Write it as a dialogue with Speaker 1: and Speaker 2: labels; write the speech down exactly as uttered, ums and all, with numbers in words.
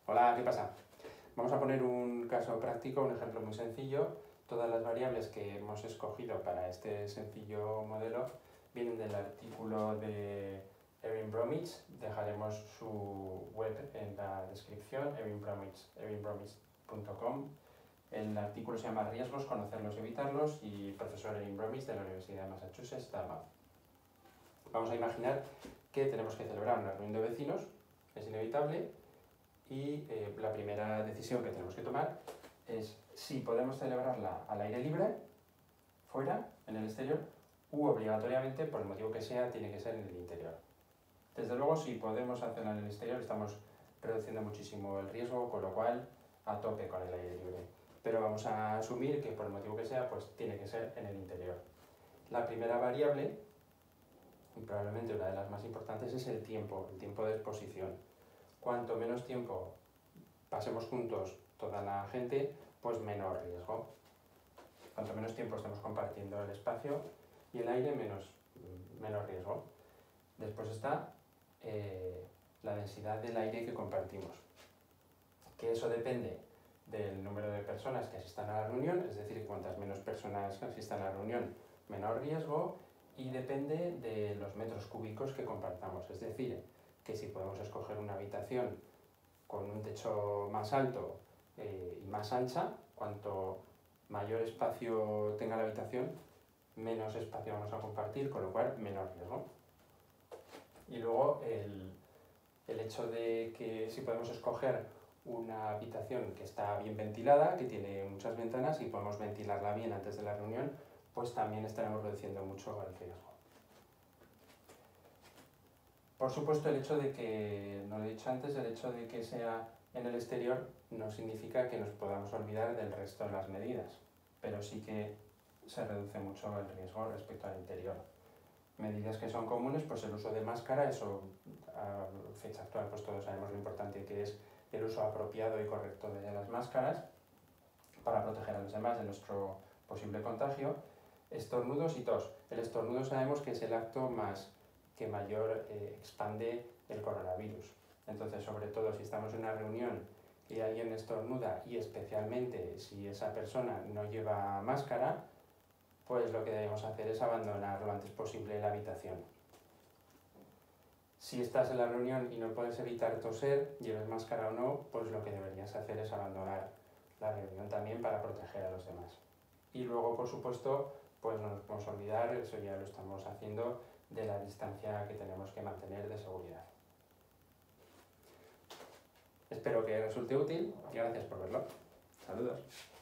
Speaker 1: Hola, ¿qué pasa? Vamos a poner un caso práctico, un ejemplo muy sencillo. Todas las variables que hemos escogido para este sencillo modelo vienen del artículo de Erin Bromwich. Dejaremos su web en la descripción, erin bromwich punto com. El artículo se llama Riesgos, conocerlos y evitarlos, y profesor Erin Bromwich de la Universidad de Massachusetts, Dartmouth. Vamos a imaginar que tenemos que celebrar una reunión de vecinos, es inevitable, y eh, la primera decisión que tenemos que tomar es si podemos celebrarla al aire libre, fuera, en el exterior, u obligatoriamente, por el motivo que sea, tiene que ser en el interior. Desde luego, si podemos hacerla en el exterior, estamos reduciendo muchísimo el riesgo, con lo cual a tope con el aire libre. Pero vamos a asumir que por el motivo que sea, pues tiene que ser en el interior. La primera variable, y probablemente una de las más importantes, es el tiempo, el tiempo de exposición. Cuanto menos tiempo pasemos juntos toda la gente, pues menor riesgo. Cuanto menos tiempo estemos compartiendo el espacio y el aire, menos, menos riesgo. Después está eh, la densidad del aire que compartimos, que eso depende del número de personas que asistan a la reunión, es decir, cuantas menos personas asistan a la reunión, menor riesgo, y depende de los metros cúbicos que compartamos, es decir, que si podemos escoger una habitación con un techo más alto eh, y más ancha, cuanto mayor espacio tenga la habitación, menos espacio vamos a compartir, con lo cual menor riesgo. Y luego el, el hecho de que si podemos escoger una habitación que está bien ventilada, que tiene muchas ventanas y podemos ventilarla bien antes de la reunión, pues también estaremos reduciendo mucho el riesgo. Por supuesto, el hecho de que, no lo he dicho antes, el hecho de que sea en el exterior no significa que nos podamos olvidar del resto de las medidas, pero sí que se reduce mucho el riesgo respecto al interior. Medidas que son comunes, pues el uso de máscara, eso a fecha actual pues todos sabemos lo importante que es el uso apropiado y correcto de las máscaras para proteger a los demás de nuestro posible contagio. Estornudos y tos. El estornudo sabemos que es el acto más que mayor eh, expande el coronavirus. Entonces, sobre todo si estamos en una reunión y alguien estornuda, y especialmente si esa persona no lleva máscara, pues lo que debemos hacer es abandonar lo antes posible la habitación. Si estás en la reunión y no puedes evitar toser, lleves máscara o no, pues lo que deberías hacer es abandonar la reunión también para proteger a los demás. Y luego, por supuesto, pues no nos podemos olvidar, eso ya lo estamos haciendo, de la distancia que tenemos que mantener de seguridad. Espero que resulte útil y gracias por verlo. Saludos.